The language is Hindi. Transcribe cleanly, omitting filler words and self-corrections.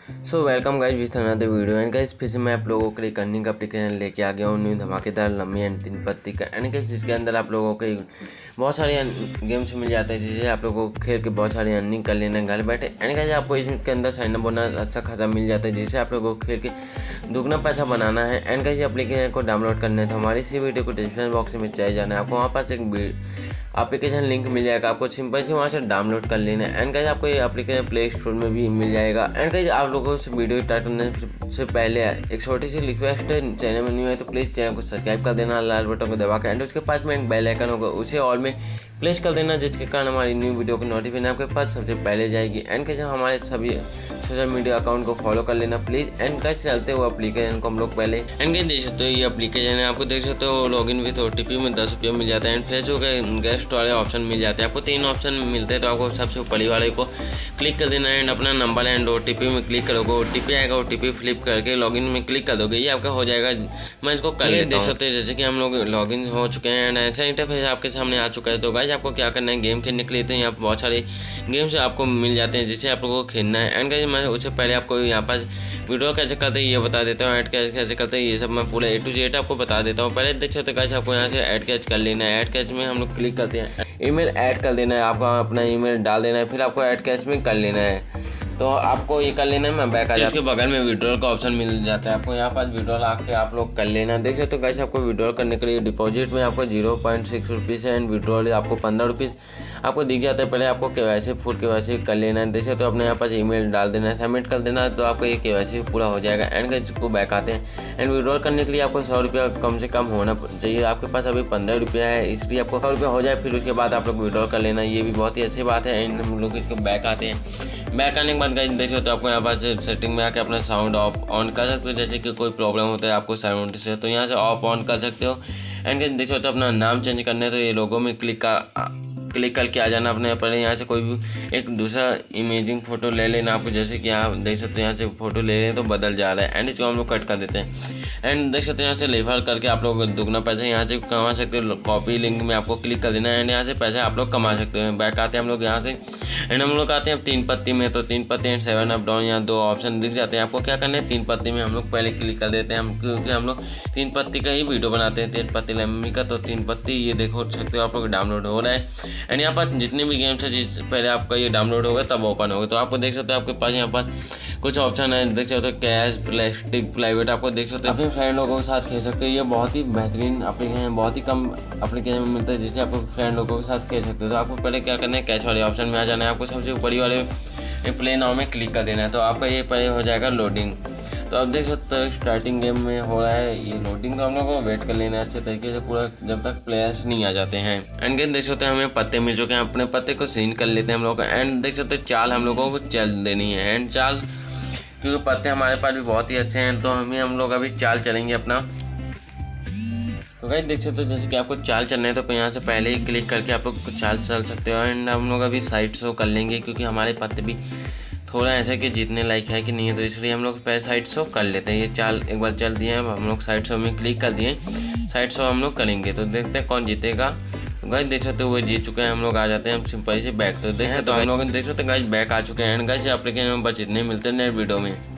Welcome guys with another video and guys फिर से मैं आप लोगों के लिए अर्निंग का एप्लीकेशन लेके आ गया हूँ न्यू धमाकेदार लम्बी एंड 3 पत्ती का। एंड गाइस इसके अंदर आप लोगों के बहुत सारे गेम्स मिल जाते हैं जिसे आप लोगों को खेल के बहुत सारी अर्निंग कर लेना घर बैठे। एंड गाइस आपको इसके अंदर साइनअप बोनस अच्छा खासा मिल जाता है जिससे आप लोगों को खेल के दुगना पैसा बनाना है। एंड गाइस एप्लीकेशन को डाउनलोड करना है तो हमारी इसी वीडियो को डिस्क्रिप्शन बॉक्स में चाहिए जाना है, आपको वहाँ पास एक एप्लीकेशन लिंक मिल जाएगा, आपको सिंपल से वहाँ से डाउनलोड कर लेना है। एंड गाइस आपको ये एप्लीकेशन प्ले स्टोर में भी मिल जाएगा। एंड गाइस आप लोगों से वीडियो स्टार्ट करने से पहले एक छोटी सी रिक्वेस्ट है, चैनल में न्यू है तो प्लीज़ चैनल को सब्सक्राइब कर देना लाल बटन को दबा कर। एंड उसके पास में एक बेल आइकन होगा उसे ऑल में प्लेस कर देना जिसके कारण हमारी न्यू वीडियो की नोटिफिकेशन आपके पास सबसे पहले जाएगी। एंड गाइस हमारे सभी सोशल मीडिया अकाउंट को फॉलो कर लेना प्लीज़। एंड गाइस चलते हुए एप्लीकेशन को हम लोग पहले एंड गाइस देख सकते हो ये एप्लीकेशन है, आपको देख सकते हो लॉगिन विथ OTP में 10 रुपये मिल जाता है। एंड फेसबुक गेस्ट वाले ऑप्शन मिल जाते हैं, आपको 3 ऑप्शन मिलते हैं तो आपको सबसे ऊपर वाले को क्लिक कर देना है। एंड अपना नंबर एंड OTP में क्लिक करोगे, OTP आएगा, OTP फ्लिप करके लॉगिन में क्लिक कर दोगे, ये आपका हो जाएगा। मैं इसको कर लेता हूं। देख सकते हैं जैसे कि हम लोग लॉगिन हो चुके हैं एंड ऐसा इंटरफेस आपके सामने आ चुका है। तो गाइस आपको क्या करना है, गेम खेलने के लिए तो यहाँ बहुत सारे गेम्स आपको मिल जाते हैं जिसे आप लोगों को खेलना है। एंड गाइस मैं उससे पहले आपको यहाँ पर वीडियो कैसे करते हैं ये बता देता हूँ, ऐड कैसे करते हैं ये सब मैं पूरा A to Z आपको बता देता हूँ। पहले देख सकते हो गाइस आपको यहाँ से ऐड कैच कर लेना है। ऐड कैच में हम लोग क्लिक करते हैं, ईमेल ऐड कर देना है, आपको अपना ईमेल डाल देना है, फिर आपको ऐड कैच में कर लेना है। तो आपको ये कर लेना है, मैं बैक आ जाता हूं। इसके बगल में विड्रॉल का ऑप्शन मिल जाता है, आपको यहाँ पर विड्रॉल आके आप लोग कर लेना। देख सकते हो गाइस आपको विड्रॉल करने के लिए डिपॉजिट में आपको 0.6 रुपीज़ है एंड विड्रॉल आपको 15 रुपीज़ आपको दिख जाता है। पहले आपको KYC फुल KYC कर लेना है। देख सकते हो अपने यहाँ पर ईमेल डाल देना है, सबमिट कर देना है तो आपको ये KYC पूरा हो जाएगा। एंड गाइस को बैक आते हैं एंड विड्रॉल करने के लिए आपको 100 रुपया कम से कम होना चाहिए, आपके पास अभी 15 रुपया है इसलिए आपको 100 रुपया हो जाए, फिर उसके बाद आप लोग विड्रॉल कर लेना, ये भी बहुत ही अच्छी बात है। एंड हम लोग इसको बैक आते हैं, बैक आने के बाद गाइस देख सकते हो आपको यहाँ पर सेटिंग में आके अपना साउंड ऑफ ऑन कर सकते हो, जैसे कि कोई प्रॉब्लम होता है आपको साउंड से तो यहाँ से ऑफ ऑन कर सकते हो। एंड गाइस देख सकते हो अपना नाम चेंज करना है तो ये लोगो में क्लिक करके आ जाना अपने पर। यहाँ से कोई भी एक दूसरा इमेजिंग फ़ोटो ले लेना आपको, जैसे कि यहाँ देख सकते हो यहाँ से फ़ोटो ले लें तो बदल जा रहा है। एंड इसको हम लोग कट कर देते हैं। एंड देख सकते हो यहाँ से रेफर करके आप लोग दुगना पैसा यहाँ से कमा सकते हो, कॉपी लिंक में आपको क्लिक कर देना है एंड यहाँ से पैसे आप लोग कमा सकते हो। बैक आते हैं हम लोग यहाँ से एंड हम लोग आते हैं अब 3 पत्ती में, तो 3 पत्ती एंड 7 अप डाउन यहाँ 2 ऑप्शन दिख जाते हैं। आपको क्या करना है, 3 पत्ती में हम लोग पहले क्लिक कर देते हैं क्योंकि हम लोग 3 पत्ती का ही वीडियो बनाते हैं, 3 पत्ती लंबी का। तो 3 पत्ती ये देखो सकते हो आप लोग डाउनलोड हो रहा है। एंड यहाँ पर जितने भी गेम्स है जिस पहले आपका ये डाउनलोड होगा तब ओपन होगा, तो आपको देख सकते हो आपके पास यहाँ पर कुछ ऑप्शन है, देख सकते हो कैश प्लास्टिक प्राइवेट, आपको देख सकते हो अपने फ्रेंड लोगों के साथ खेल सकते हो। ये बहुत ही बेहतरीन एप्लीकेशन, बहुत ही कम एप्लीकेशन में मिलता है जिससे आपको फ्रेंड लोगों के साथ खेल सकते हो। तो आपको पहले क्या करना है, कैश वाले ऑप्शन में आ जाना है, आपको सबसे ऊपरी वाले प्ले नाउ में क्लिक कर देना है तो आपका ये पहले हो जाएगा लोडिंग। तो आप देख सकते हो स्टार्टिंग गेम में हो रहा है ये लोडिंग, तो हम लोग को वेट कर लेना है अच्छे तरीके से पूरा जब तक प्लेयर्स नहीं आ जाते हैं। एंड गेम देख सकते हैं हमें पत्ते मिल चुके हैं, अपने पत्ते को सीन कर लेते हैं हम लोग। एंड देख सकते हो चाल हम लोगों को चल देनी है। एंड चाल क्योंकि पत्ते हमारे पास भी बहुत ही अच्छे हैं तो हम लोग अभी चाल चलेंगे अपना। तो गाइस देख सकते हो जैसे कि आपको चाल चलना है तो यहाँ से पहले ही क्लिक करके आप लोग चाल चल सकते हो। एंड हम लोग अभी साइड शो कर लेंगे क्योंकि हमारे पत्ते भी थोड़ा ऐसा कि जितने लाइक है कि नहीं है, तो इसलिए हम लोग पहले साइड शो कर लेते हैं। ये चाल एक बार चल दिए हैं, अब हम लोग साइड शो में क्लिक कर दिए, साइड शो हम लोग करेंगे तो देखते हैं कौन जीतेगा। तो गाइस देख सकते हो वो जीत चुके हैं, हम लोग आ जाते हैं हम सिंपल से बैक। तो देख सकते हो हम लोग देख सकते हैं गाइस बैक आ चुके हैं। एंड गाइस एप्लीकेशन में बस इतने मिलते हैं नेक्स्ट वीडियो में।